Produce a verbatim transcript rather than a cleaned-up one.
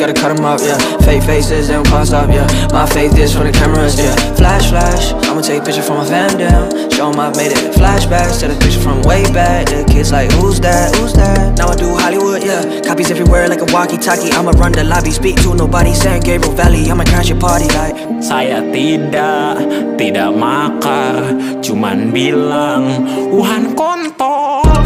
gotta cut them up, yeah. Fake faces, they don't pause up, yeah. My faith is from the cameras, yeah. Flash, flash, I'ma take a picture from my fam down. Show 'em I've made it flashbacks to the picture from way back. The kids like, who's that, who's that? Now I do Hollywood, yeah. Copies everywhere like a walkie-talkie. I'ma run the lobby, speak to nobody. San Gabriel Valley, I'ma crash your party like. Saya tidak, tidak makar, cuman bilang Wuhan kontol.